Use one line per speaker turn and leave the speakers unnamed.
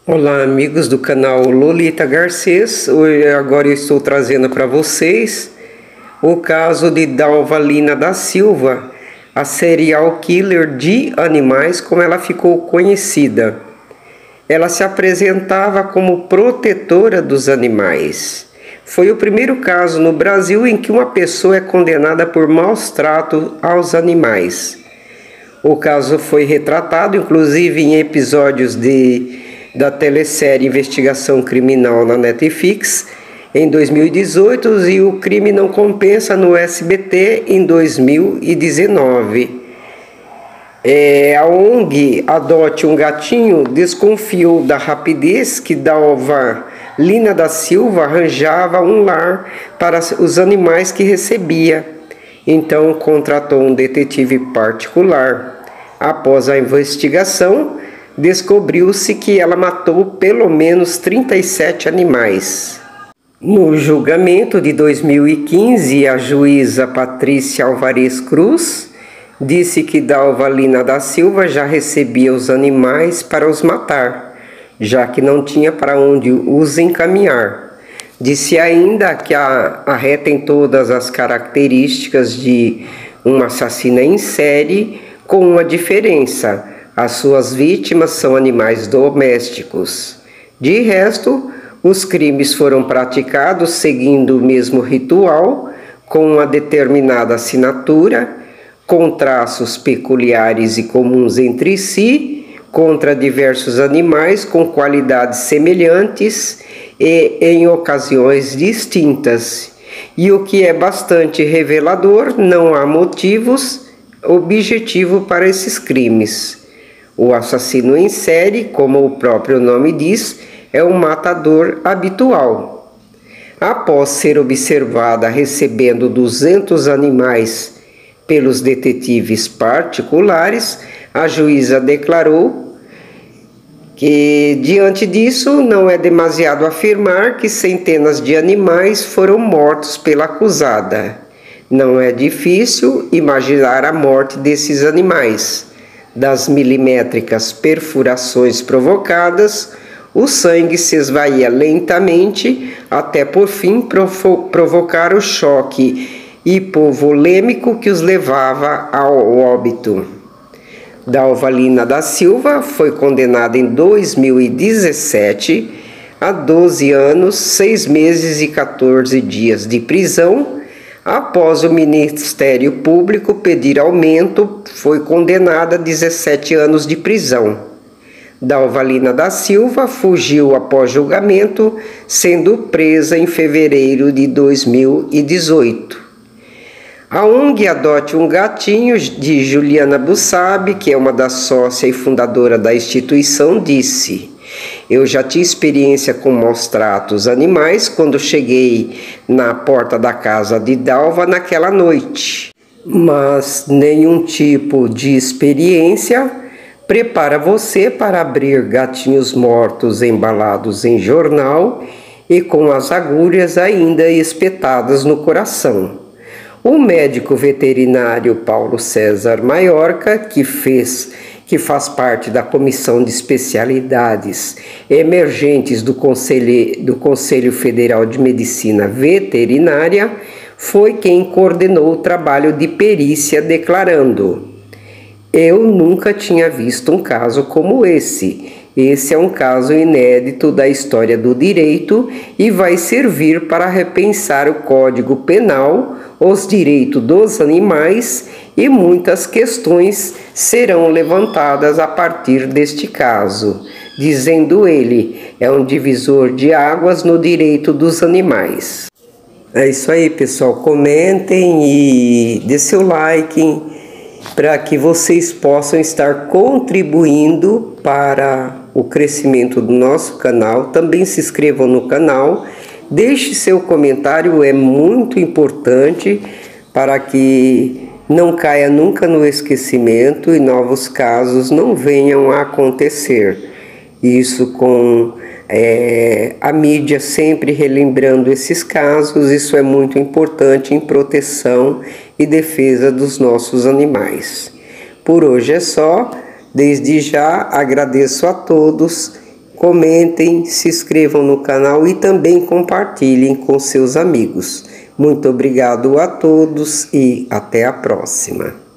Olá, amigos do canal Lolita Garcês. Agora eu estou trazendo para vocês o caso de Dalvalina da Silva, a serial killer de animais, como ela ficou conhecida. Ela se apresentava como protetora dos animais. Foi o primeiro caso no Brasil em que uma pessoa é condenada por maus tratos aos animais. O caso foi retratado, inclusive, em episódios da telesérie Investigação Criminal na Netflix em 2018 e O Crime Não Compensa no SBT em 2019. A ONG Adote um Gatinho desconfiou da rapidez que Dalvalina da Silva arranjava um lar para os animais que recebia. Então contratou um detetive particular. Após a investigação, descobriu-se que ela matou pelo menos 37 animais. No julgamento de 2015, a juíza Patrícia Alvarez Cruz disse que Dalvalina da Silva já recebia os animais para os matar, já que não tinha para onde os encaminhar. Disse ainda que a ré tem todas as características de uma assassina em série, com uma diferença: as suas vítimas são animais domésticos. De resto, os crimes foram praticados seguindo o mesmo ritual, com uma determinada assinatura, com traços peculiares e comuns entre si, contra diversos animais com qualidades semelhantes e em ocasiões distintas. E o que é bastante revelador, não há motivos objetivo para esses crimes. O assassino em série, como o próprio nome diz, é um matador habitual. Após ser observada recebendo 200 animais pelos detetives particulares, a juíza declarou que, diante disso, não é demasiado afirmar que centenas de animais foram mortos pela acusada. Não é difícil imaginar a morte desses animais. Das milimétricas perfurações provocadas, o sangue se esvaía lentamente até por fim provocar o choque hipovolêmico que os levava ao óbito. Dalvalina da Silva foi condenada em 2017 a 12 anos, 6 meses e 14 dias de prisão. Após o Ministério Público pedir aumento, foi condenada a 17 anos de prisão. Dalvalina da Silva fugiu após julgamento, sendo presa em fevereiro de 2018. A ONG Adote um Gatinho, de Juliana Bussab, que é uma das sócias e fundadora da instituição, disse: "Eu já tinha experiência com maus tratos animais quando cheguei na porta da casa de Dalva naquela noite. Mas nenhum tipo de experiência prepara você para abrir gatinhos mortos embalados em jornal e com as agulhas ainda espetadas no coração." O médico veterinário Paulo César Maiorca, que faz parte da Comissão de Especialidades Emergentes do Conselho Federal de Medicina Veterinária, foi quem coordenou o trabalho de perícia, declarando: "Eu nunca tinha visto um caso como esse. Esse é um caso inédito da história do direito e vai servir para repensar o Código Penal, os direitos dos animais, e muitas questões serão levantadas a partir deste caso", dizendo ele, "é um divisor de águas no direito dos animais." É isso aí, pessoal. Comentem e dê seu like para que vocês possam estar contribuindo para o crescimento do nosso canal. Também se inscrevam no canal, deixe seu comentário, é muito importante para que não caia nunca no esquecimento e novos casos não venham a acontecer. Isso com a mídia sempre relembrando esses casos, isso é muito importante em proteção e defesa dos nossos animais. Por hoje é só. Desde já agradeço a todos comentem, se inscrevam no canal e também compartilhem com seus amigos. Muito obrigado a todos e até a próxima.